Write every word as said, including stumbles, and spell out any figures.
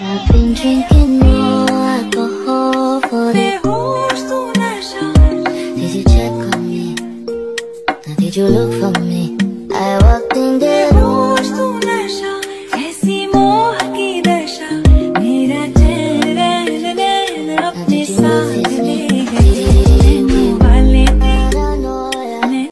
I've been drinking more alcohol for the Did you check on me? Now did you look for me? I walked in the room.